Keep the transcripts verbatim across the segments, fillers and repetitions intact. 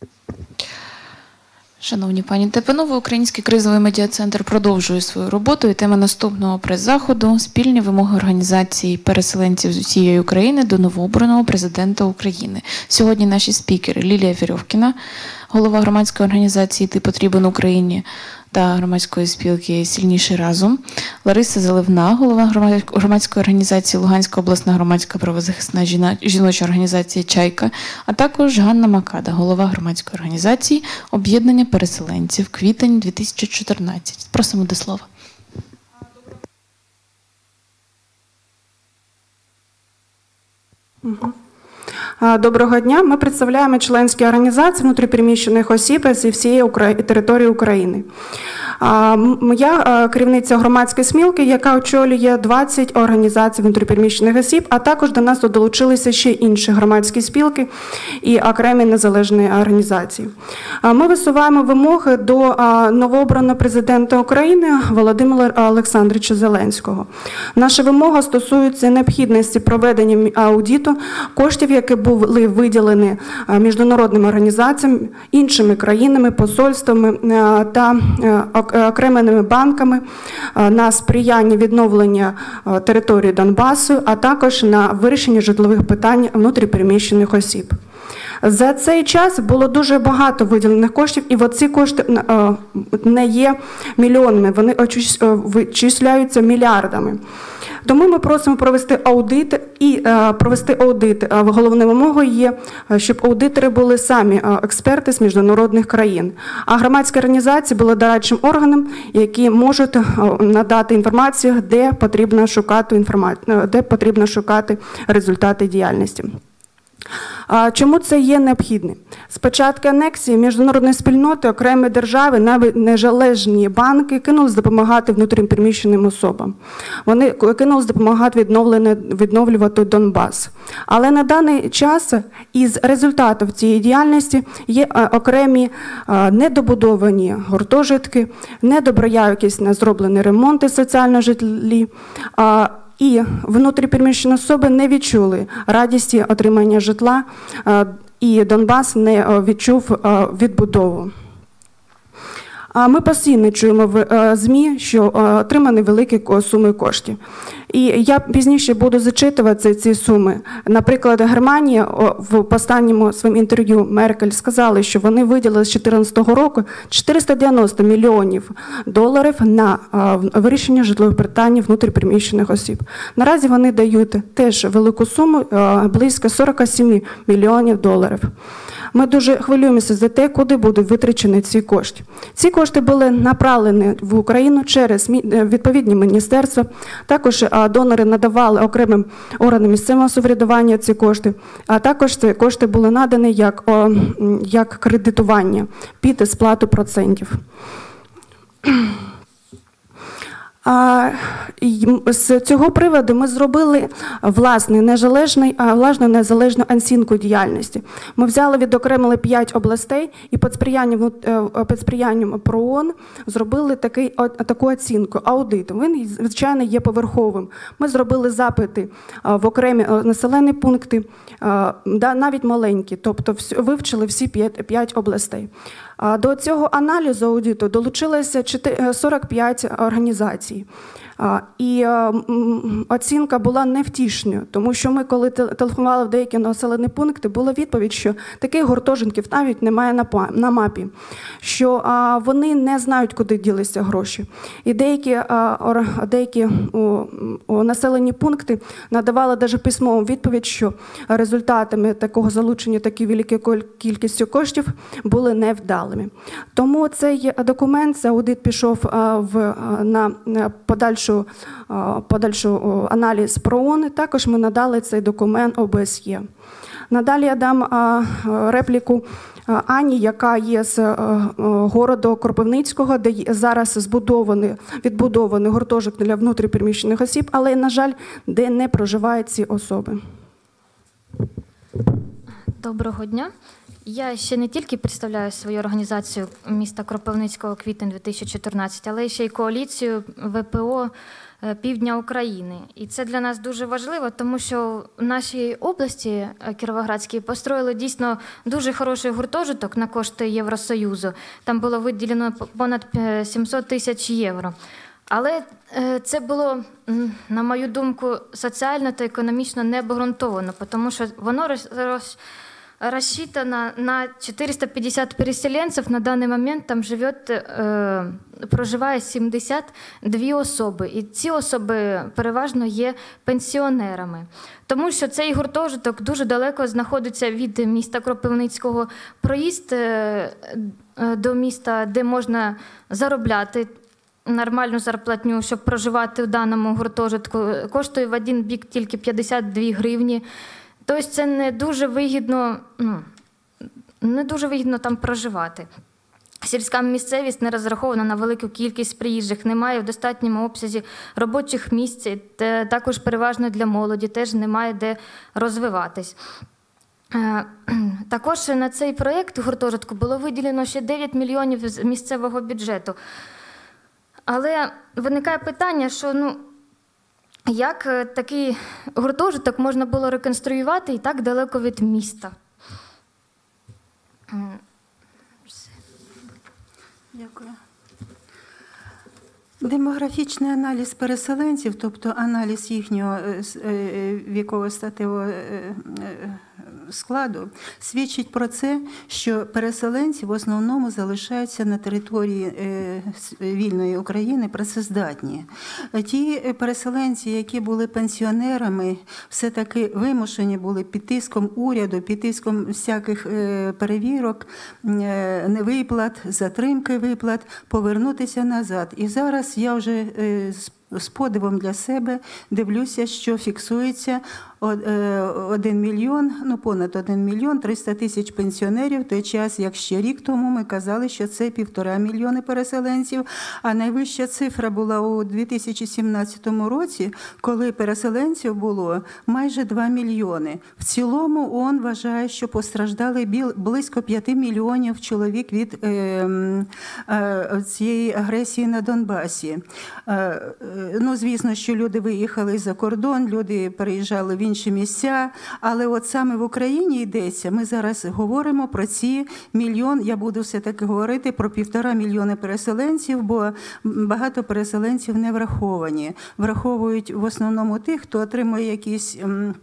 Шановні пані та панове, Український кризовий медіа-центр продовжує свою роботу, і тема наступного прес-заходу – спільні вимоги організації переселенців з усієї України до новообраного президента України. Сьогодні наші спікери Лілія Вірьовкіна, голова громадської організації «Ти потрібен Україні» та громадської спілки «Сильніший разом», Лариса Заливна, голова громадської організації Луганська обласна громадська правозахисна жіноча організація «Чайка», а також Ганна Макада, голова громадської організації «Об'єднання переселенців», квітень дві тисячі чотирнадцятий. Просимо до слова. Доброго дня. Ми представляємо членські організації внутрішньопереміщених осіб зі всієї території України. Я керівниця громадської спілки, яка очолює двадцять організацій внутрішньопереміщених осіб, а також до нас долучилися ще інші громадські спілки і окремі незалежні організації. Ми висуваємо вимоги до новообраного президента України Володимира Олександровича Зеленського. Наша вимога стосується необхідності проведення аудиту коштів, які були виділені міжнародними організаціями, іншими країнами, посольствами та окремими банками на сприяння відновлення території Донбасу, а також на вирішення житлових питань внутрішньопереміщених осіб. За цей час було дуже багато виділених коштів, і ці кошти не є мільйонами, вони вичисляються мільярдами. Тому ми просимо провести аудит і провести аудит. Головною вимогою є, щоб аудитори були самі експерти з міжнародних країн, а громадські організації були дорадчим органом, які можуть надати інформацію, де потрібно шукати інформацію, де потрібно шукати результати діяльності. Чому це є необхідним? З початку анексії міжнародної спільноти окремі держави, навіть незалежні банки, кинулись допомагати внутрішньопереміщеним особам. Вони кинулись допомагати відновлювати Донбас. Але на даний час із результатів цієї діяльності є окремі недобудовані гуртожитки, недоброякісно зроблені ремонти соціального житлі, і внутрішньопереміщені особи не відчули радісті отримання житла, і Донбас не відчув відбудову. Ми постійно чуємо в ЗМІ, що отримані великі суми коштів. І я пізніше буду зачитувати ці суми. Наприклад, Германія в останньому своєму інтерв'ю Меркель сказали, що вони виділили з дві тисячі чотирнадцятого року чотириста дев'яносто мільйонів доларів на вирішення житлових питань внутрішньопереміщених осіб. Наразі вони дають теж велику суму, близько сорок сім мільйонів доларів. Ми дуже хвилюємося за те, куди будуть витрачені ці кошти. Ці кошти були направлені в Україну через відповідні міністерства. Також донори надавали окремим органам місцевого самоврядування ці кошти, а також ці кошти були надані як, як кредитування під сплату процентів. З цього приводу ми зробили власну незалежну, власну незалежну оцінку діяльності. Ми взяли, відокремили п'ять областей і під сприянням, під сприянням ПРООН зробили такий, таку оцінку, аудит. Він, звичайно, є поверховим. Ми зробили запити в окремі населені пункти, навіть маленькі, тобто вивчили всі п'ять областей. До цього аналізу аудиту долучилося сорок п'ять організацій. І оцінка була невтішною, тому що ми, коли телефонували в деякі населені пункти, була відповідь, що таких гуртожитків навіть немає на мапі, що вони не знають, куди ділися гроші. І деякі, деякі населені пункти надавали навіть письмову відповідь, що результатами такого залучення такої великої кількості коштів були невдалими. Тому цей документ, цей аудит пішов в, на подальшу подальшу аналіз ПРООН, також ми надали цей документ О Б С Є. Надалі я дам репліку Ані, яка є з городу Кропивницького, де зараз збудований, відбудований гуртожиток для внутрішньопереміщених осіб, але, на жаль, де не проживають ці особи. Доброго дня. Я ще не тільки представляю свою організацію міста Кропивницького квітень дві тисячі чотирнадцятого, але ще й коаліцію В П О Півдня України. І це для нас дуже важливо, тому що в нашій області Кіровоградській построїли дійсно дуже хороший гуртожиток на кошти Євросоюзу. Там було виділено понад сімсот тисяч євро. Але це було, на мою думку, соціально та економічно необґрунтовано, тому що воно роз рассчитано на четыреста пятьдесят переселенцев. На даний момент там живет, е, проживає сімдесят дві особи. І ці особи переважно є пенсіонерами. Тому що цей гуртожиток дуже далеко знаходиться від міста Кропивницького. Проїзд е, до міста, де можна заробляти нормальну зарплатню, щоб проживати в даному гуртожитку, коштує в один бік тільки п'ятдесят дві гривні. Тобто це не дуже вигідно, ну, не дуже вигідно там проживати. Сільська місцевість не розрахована на велику кількість приїжджих, немає в достатньому обсязі робочих місць, також переважно для молоді, теж немає де розвиватись. Також на цей проєкт гуртожитку було виділено ще дев'ять мільйонів з місцевого бюджету. Але виникає питання, що, ну, як такий гуртожиток можна було реконструювати і так далеко від міста? Дякую. Демографічний аналіз переселенців, тобто аналіз їхнього віково-статевого складу, свідчить про це, що переселенці в основному залишаються на території вільної України працездатні. Ті переселенці, які були пенсіонерами, все-таки вимушені були під тиском уряду, під тиском всяких перевірок, невиплат, затримки виплат, повернутися назад. І зараз я вже з подивом для себе дивлюся, що фіксується один мільйон, ну понад один мільйон триста тисяч пенсіонерів, в той час, як ще рік тому ми казали, що це півтора мільйони переселенців, а найвища цифра була у дві тисячі сімнадцятому році, коли переселенців було майже два мільйони. В цілому ООН вважає, що постраждали близько п'яти мільйонів чоловік від е, е, цієї агресії на Донбасі. Е, ну, звісно, що люди виїхали за кордон, люди переїжджали в інші місця, але от саме в Україні йдеться, ми зараз говоримо про ці мільйон, я буду все-таки говорити про півтора мільйони переселенців, бо багато переселенців не враховані. Враховують в основному тих, хто отримує якісь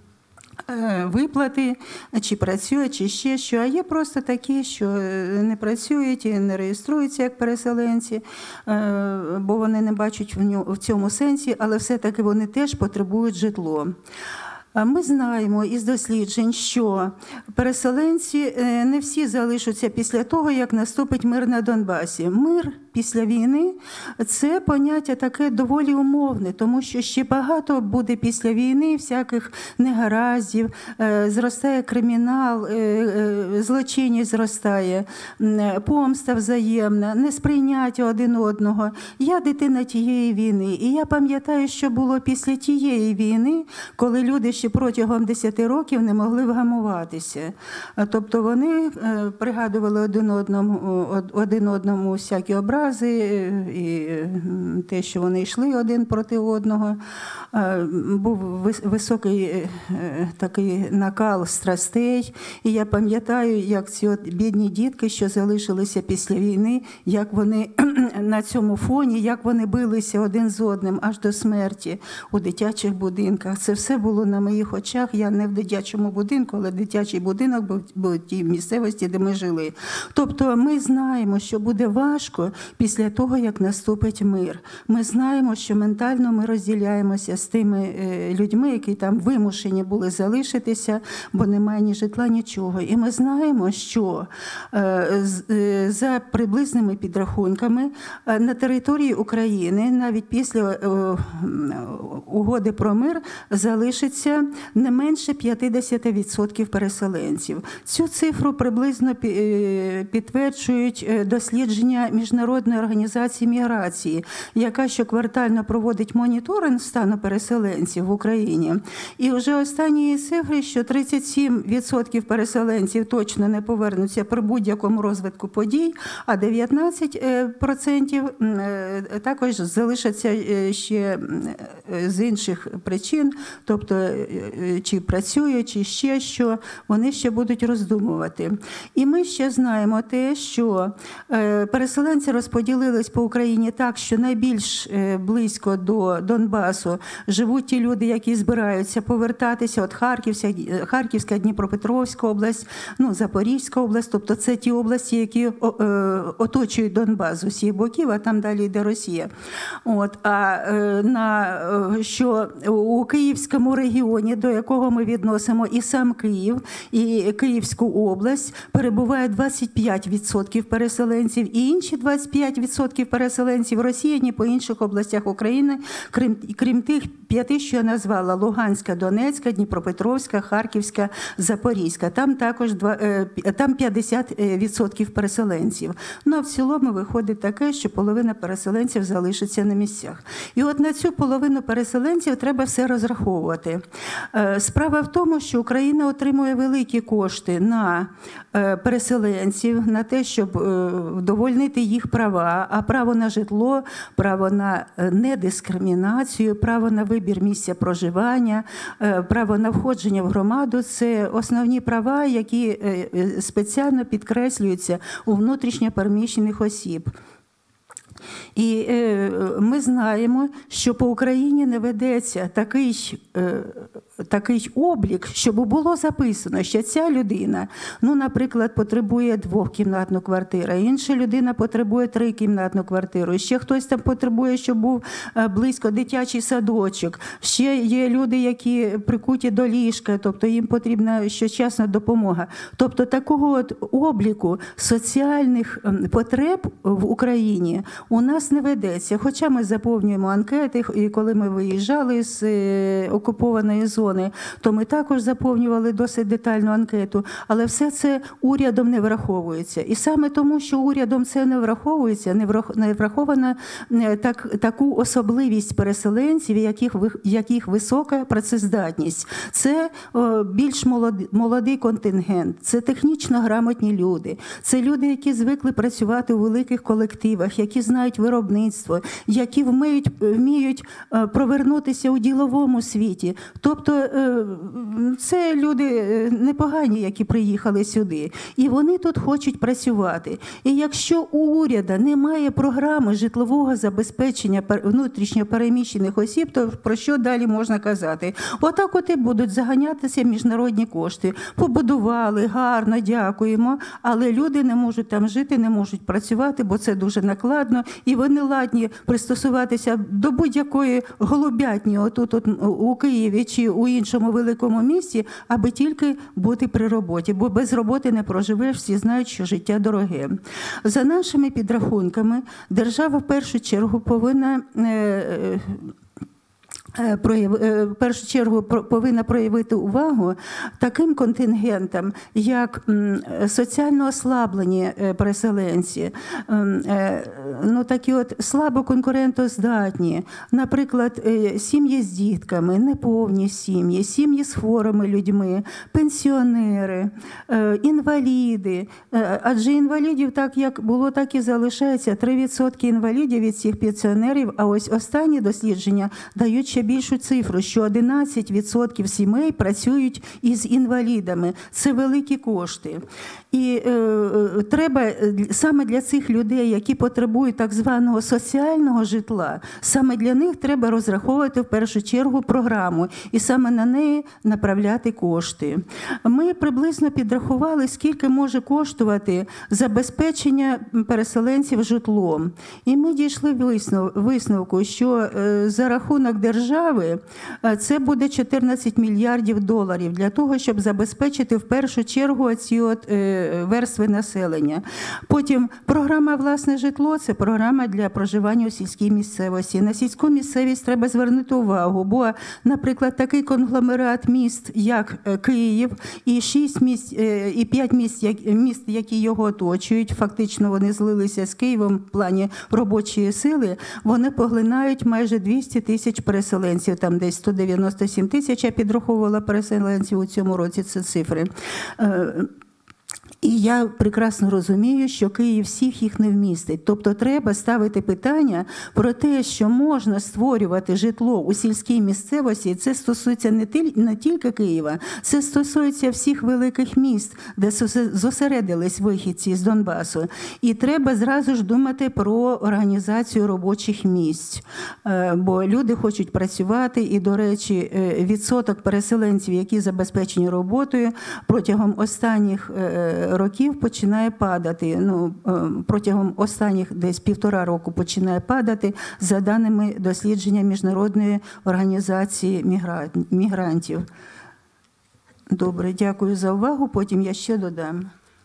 виплати, чи працює, чи ще що. А є просто такі, що не працюють і не реєструються як переселенці, бо вони не бачать в цьому сенсі, але все-таки вони теж потребують житло. Ми знаємо із досліджень, що переселенці не всі залишаться після того, як наступить мир на Донбасі. Мир після війни – це поняття таке доволі умовне, тому що ще багато буде після війни всяких негараздів, зростає кримінал, злочинність зростає, помста взаємна, несприйняття один одного. Я дитина тієї війни, і я пам'ятаю, що було після тієї війни, коли люди ще протягом десяти років не могли вгамуватися. Тобто вони пригадували один одному, один одному всякі образи, і те, що вони йшли один проти одного. Був високий такий накал страстей. І я пам'ятаю, як ці от бідні дітки, що залишилися після війни, як вони на цьому фоні, як вони билися один з одним аж до смерті у дитячих будинках. Це все було на моїх очах. Я не в дитячому будинку, але дитячий будинок був в тій місцевості, де ми жили. Тобто ми знаємо, що буде важко після того, як наступить мир. Ми знаємо, що ментально ми розділяємося з тими людьми, які там вимушені були залишитися, бо немає ні житла, нічого. І ми знаємо, що за приблизними підрахунками на території України, навіть після угоди про мир, залишиться не менше п'ятдесят відсотків переселенців. Цю цифру приблизно підтверджують дослідження Міжнародної організації міграції, яка щоквартально проводить моніторинг стану переселенців в Україні. І вже останні цифри, що тридцять сім відсотків переселенців точно не повернуться при будь-якому розвитку подій, а дев'ятнадцять відсотків також залишаться ще з інших причин, тобто чи працюють, чи ще що, вони ще будуть роздумувати. І ми ще знаємо те, що переселенці розподілились по Україні так, що найбільш близько до Донбасу живуть ті люди, які збираються повертатися, от Харківська, Харківська, Дніпропетровська область, ну, Запорізька область, тобто це ті області, які оточують Донбас з усіх боків, а там далі йде Росія. От, а на, що у Київському регіоні, до якого ми відносимо і сам Київ, і Київську область, перебуває двадцять п'ять відсотків переселенців, і інші двадцять п'ять відсотків переселенців розсіяні по інших областях України, крім, крім тих п'яти, що я назвала: Луганська, Донецька, Дніпропетровська, Харківська, Запорізька. Там також там п'ятдесят відсотків переселенців. Ну, а в цілому виходить таке, що половина переселенців залишиться на місцях. І от на цю половину переселенців треба все розраховувати. Справа в тому, що Україна отримує великі кошти на переселенців, на те, щоб вдовольнити їх права, а право на житло, право на недискримінацію, право на вибір місця проживання, право на входження в громаду – це основні права, які спеціально підкреслюються у внутрішньо переміщених осіб. І е, ми знаємо, що по Україні не ведеться такий, е, такий облік, щоб було записано, що ця людина, ну, наприклад, потребує двохкімнатну квартиру, інша людина потребує трикімнатну квартиру, ще хтось там потребує, щоб був близько дитячий садочок, ще є люди, які прикуті до ліжка, тобто їм потрібна щочасна допомога. Тобто такого от обліку соціальних потреб в Україні у нас не ведеться. Хоча ми заповнюємо анкети, і коли ми виїжджали з окупованої зони, то ми також заповнювали досить детальну анкету, але все це урядом не враховується. І саме тому, що урядом це не враховується, не врахована так, таку особливість переселенців, яких, яких висока працездатність. Це о, більш молодий, молодий контингент, це технічно грамотні люди, це люди, які звикли працювати у великих колективах, які знають виробництво, які вміють, вміють провернутися у діловому світі. Тобто це люди непогані, які приїхали сюди. І вони тут хочуть працювати. І якщо у уряду немає програми житлового забезпечення внутрішньо переміщених осіб, то про що далі можна казати? Отак от і будуть заганятися міжнародні кошти. Побудували, гарно, дякуємо, але люди не можуть там жити, не можуть працювати, бо це дуже накладно. І вони ладні пристосуватися до будь-якої голубятні отут от у Києві чи у іншому великому місті, аби тільки бути при роботі. Бо без роботи не проживеш, всі знають, що життя дороге. За нашими підрахунками, держава в першу чергу повинна в першу чергу повинна проявити увагу таким контингентам, як соціально ослаблені переселенці, ну, такі от слабо конкурентоздатні, наприклад, сім'ї з дітками, неповні сім'ї, сім'ї з хворими людьми, пенсіонери, інваліди. Адже інвалідів так, як було, так і залишається. три відсотки інвалідів від цих пенсіонерів, а ось останні дослідження дають ще більшу цифру, що одинадцять відсотків сімей працюють із інвалідами. Це великі кошти. І е, треба саме для цих людей, які потребують так званого соціального житла, саме для них треба розраховувати в першу чергу програму і саме на неї направляти кошти. Ми приблизно підрахували, скільки може коштувати забезпечення переселенців житлом. І ми дійшли висновку, що е, за рахунок держави держави, це буде чотирнадцять мільярдів доларів для того, щоб забезпечити в першу чергу ці от верстви населення. Потім програма «Власне житло» – це програма для проживання у сільській місцевості. На сільську місцевість треба звернути увагу, бо, наприклад, такий конгломерат міст, як Київ, і шість міст, і п'ять міст, міст, які його оточують, фактично вони злилися з Києвом в плані робочої сили, вони поглинають майже двісті тисяч переселенців, там десь сто дев'яносто сім тисяч, я підраховувала переселенців у цьому році, це цифри. І я прекрасно розумію, що Київ всіх їх не вмістить. Тобто треба ставити питання про те, що можна створювати житло у сільській місцевості. Це стосується не тільки Києва, це стосується всіх великих міст, де зосередились вихідці з Донбасу. І треба зразу ж думати про організацію робочих місць. Бо люди хочуть працювати, і, до речі, відсоток переселенців, які забезпечені роботою, протягом останніх років починає падати, ну, протягом останніх десь півтора року починає падати, за даними дослідження Міжнародної організації мігрантів. Добре, дякую за увагу, потім я ще додам.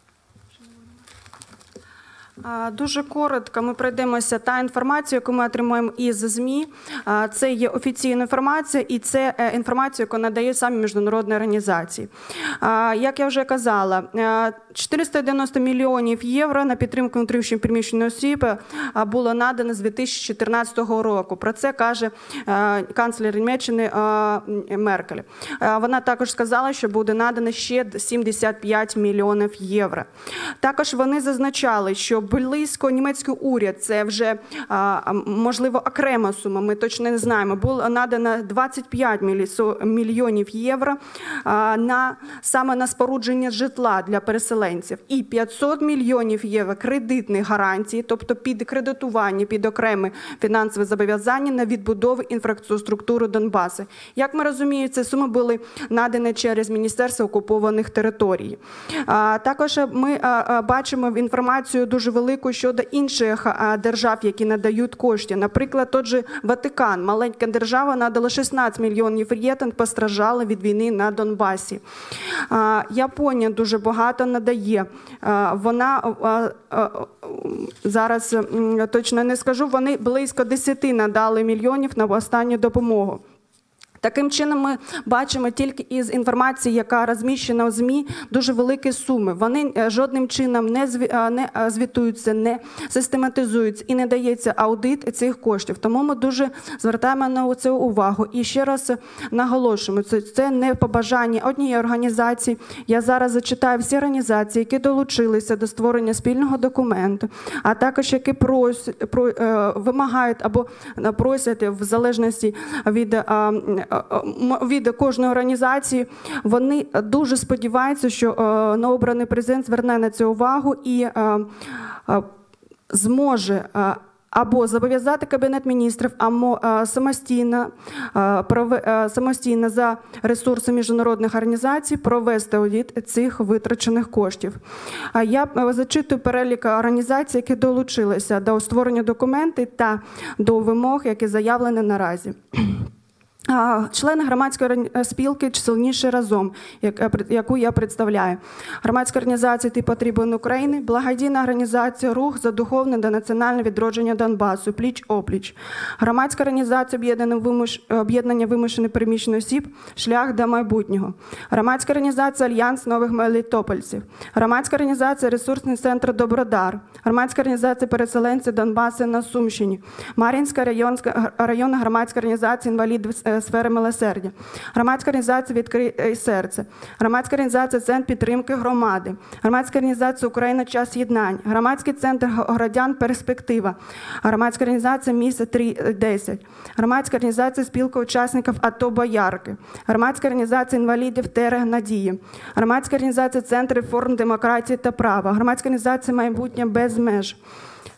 Дуже коротко ми пройдемося та інформацію, яку ми отримуємо із ЗМІ. Це є офіційна інформація і це інформація, яку надають самі міжнародні організації. Як я вже казала, чотириста дев'яносто мільйонів євро на підтримку внутрішньо переміщених осіб було надано з дві тисячі чотирнадцятого року. Про це каже канцлер Німеччини Меркель. Вона також сказала, що буде надано ще сімдесят п'ять мільйонів євро. Також вони зазначали, що близько німецький уряд, це вже, можливо, окрема сума, ми точно не знаємо, було надано двадцять п'ять мільйонів євро на, саме на спорудження житла для переселенців і п'ятсот мільйонів євро кредитних гарантій, тобто під кредитування, під окремі фінансові зобов'язання на відбудову інфраструктури Донбасу. Як ми розуміємо, ці суми були надані через Міністерство окупованих територій. Також ми бачимо інформацію дуже велику щодо інших держав, які надають кошти. Наприклад, той же Ватикан, маленька держава, надала шістнадцять мільйонів євро, постраждала від війни на Донбасі. Японія дуже багато надає. Вона, зараз точно не скажу, вони близько десяти надали мільйонів на останню допомогу. Таким чином, ми бачимо тільки із інформації, яка розміщена у ЗМІ, дуже великі суми. Вони жодним чином не звітуються, не систематизуються і не дається аудит цих коштів. Тому ми дуже звертаємо на це увагу. І ще раз наголошуємо, це не побажання однієї організації. Я зараз зачитаю всі організації, які долучилися до створення спільного документу, а також які просять, про, вимагають або просять в залежності від від кожної організації, вони дуже сподіваються, що новообраний президент зверне на це увагу і зможе або зобов'язати Кабінет міністрів, або самостійно, самостійно за ресурси міжнародних організацій провести аудит цих витрачених коштів. Я зачитую перелік організацій, які долучилися до створення документів та до вимог, які заявлені наразі. Члени громадської спілки «Сильніші разом», яку я представляю. Громадська організація «Ти потрібен України», благодійна організація «Рух за духовне та національне відродження Донбасу», «Пліч-опліч». Громадська організація «Об'єднання вимушено переміщених осіб», «Шлях до майбутнього». Громадська організація «Альянс нових мелітопольців». Громадська організація «Ресурсний центр Добродар». Громадська організація «Переселенці Донбасу на Сумщині». Мар'їнська районна громадська організація «Інвалідів сфери милосердя», громадська організація «Відкрий серце», громадська організація «Центр підтримки громади», громадська організація «Україна. Час єднань», громадський центр громадян «Перспектива», громадська організація «Місце три десять», громадська організація «Спілка учасників АТО Боярки», громадська організація інвалідів «Терег Надії», громадська організація «Центр реформ демократії та права», громадська організація «Майбутнє без меж»,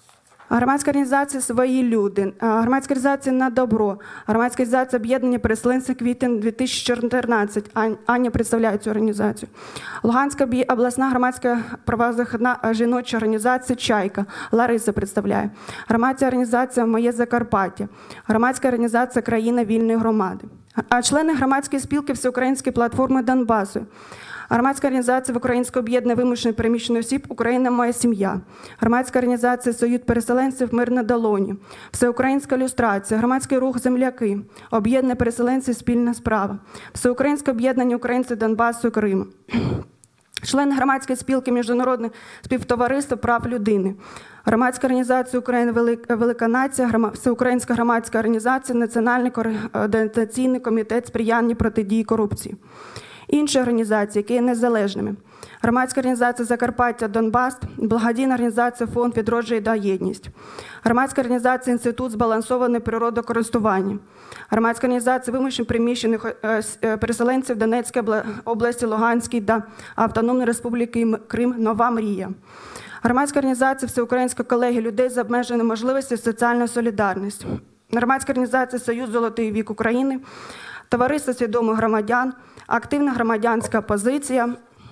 Громадська організація «Свої люди», громадська організація «На добро», громадська організація «Об'єднання переселенців Квітень дві тисячі чотирнадцять». Аня представляє цю організацію. Луганська обласна громадська правозахисна жіноча організація «Чайка». Лариса представляє. Громадська організація «Моє Закарпаття», громадська організація «Країна вільної громади». А члени громадської спілки Всеукраїнської платформи Донбасу. Громадська організація Українське об'єднання вимушено переміщених осіб «Україна – моя сім'я», громадська організація «Союз переселенців Мир на долоні», Всеукраїнська люстрація, громадський рух «Земляки», об'єднання переселенців «Спільна справа», Всеукраїнське об'єднання українців Донбасу і Криму. Члени громадської спілки Міжнародне співтовариство прав людини, громадська організація «Україна Велика Нація», Всеукраїнська громадська організація Національний координаційний комітет сприяння протидії корупції. Інші організації, які є незалежними. Громадська організація «Закарпаття Донбас», благодійна організація «Фонд відродження та єдність», громадська організація «Інститут збалансованого природокористування», громадська організація вимушено переміщених переселенців Донецької області, Луганської та Автономної Республіки Крим «Нова мрія», громадська організація «Всеукраїнська колегія людей з обмеженими можливостями соціальна солідарність», громадська організація «Союз Золотий вік України», Товариство свідомих громадян, активна громадянська позиція,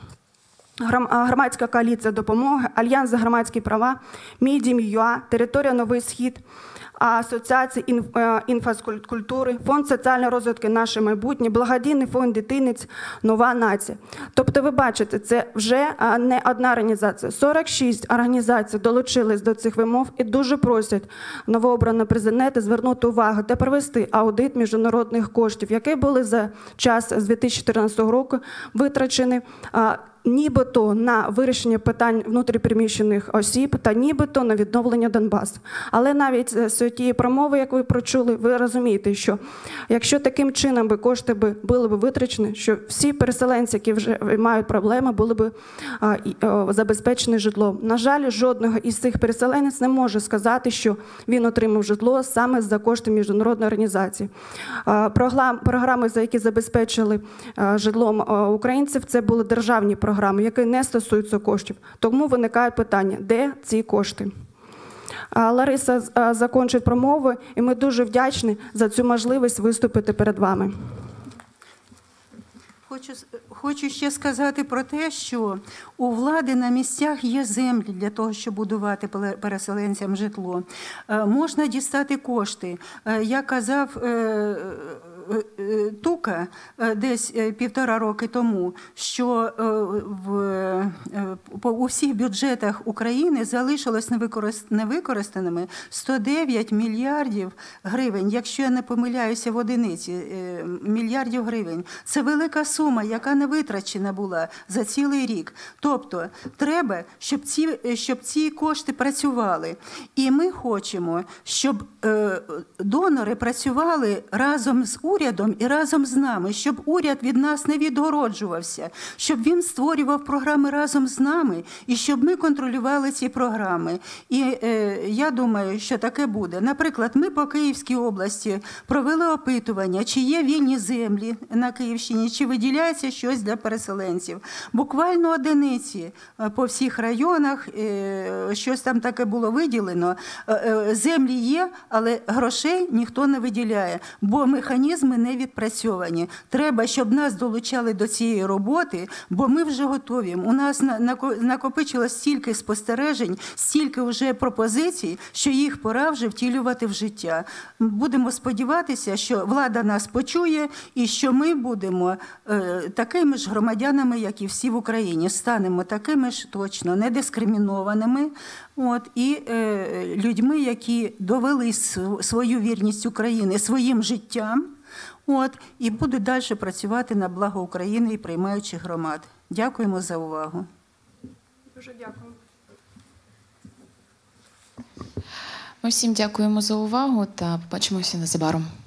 громадська коаліція допомоги, Альянс за громадські права, Мідім.ЮА, Територія Новий Схід, Асоціація інфраструктури, Фонд соціального розвитку «Наше майбутнє», Благодійний фонд «Дитинець», Нова нація. Тобто ви бачите, це вже не одна організація. сорок шість організацій долучились до цих вимог і дуже просять новообраного президента звернути увагу та провести аудит міжнародних коштів, які були за час з дві тисячі чотирнадцятого року витрачені нібито на вирішення питань внутрішньопереміщених осіб та нібито на відновлення Донбасу. Але навіть з тієї промови, як ви прочули, ви розумієте, що якщо таким чином би кошти би були б витрачені, що всі переселенці, які вже мають проблеми, були б забезпечені житлом. На жаль, жодного із цих переселенців не може сказати, що він отримав житло саме за кошти міжнародної організації. Програми, за які забезпечили житлом українців, це були державні програми, які не стосуються коштів. Тому виникає питання, де ці кошти? Лариса закінчить промову, і ми дуже вдячні за цю можливість виступити перед вами. Хочу, хочу ще сказати про те, що у влади на місцях є землі для того, щоб будувати переселенцям житло. Можна дістати кошти. Я казав Тука десь півтора роки тому, що в, у всіх бюджетах України залишилось невикористаними сто дев'ять мільярдів гривень, якщо я не помиляюся в одиниці, мільярдів гривень. Це велика сума, яка не витрачена була за цілий рік. Тобто треба, щоб ці, щоб ці кошти працювали. І ми хочемо, щоб донори працювали разом з урядом і разом з нами, щоб уряд від нас не відгороджувався, щоб він створював програми разом з нами і щоб ми контролювали ці програми. І е, я думаю, що таке буде. Наприклад, ми по Київській області провели опитування, чи є вільні землі на Київщині, чи виділяється щось для переселенців. Буквально одиниці по всіх районах, е, щось там таке було виділено. Е, землі є, але грошей ніхто не виділяє, бо механізми не відпрацьовані. Треба, щоб нас долучали до цієї роботи, бо ми вже готові. У нас накопичилось стільки спостережень, стільки вже пропозицій, що їх пора вже втілювати в життя. Будемо сподіватися, що влада нас почує і що ми будемо е, такими ж громадянами, як і всі в Україні. Станемо такими ж точно недискримінованими, от, і е, людьми, які довели свою вірність Україні своїм життям, от, і будуть далі працювати на благо України і приймаючих громад. Дякуємо за увагу. Дуже дякую. Ми всім дякуємо за увагу та побачимося незабаром.